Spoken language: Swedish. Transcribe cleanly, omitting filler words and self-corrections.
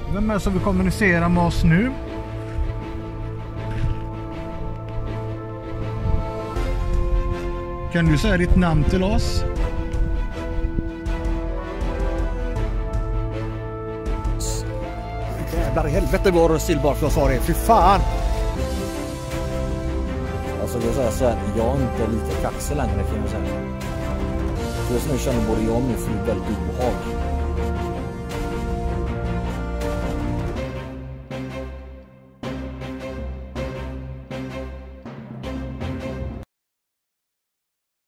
Vem är det som vill kommunicera med oss nu? Kan du säga ditt namn till oss? Jävlar i helvete var det Silbar för jag sa det. Fy fan! Alltså jag säger så här, jag är inte lika kaxig längre kan jag säga. För just nu känner både jag och min fru väldigt obehag.